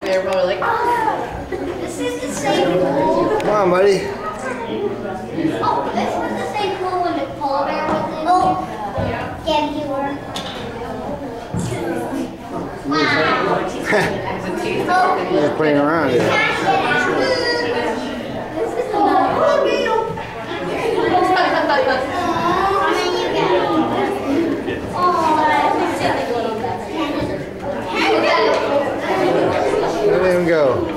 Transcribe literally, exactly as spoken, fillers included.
They're probably like, oh, this is the same pool. Come on, buddy. Oh, this was the same pool when the polar bear was in. Oh, yeah, you were. Wow. Oh, Just playing around here. this is the polar bear. Let him go.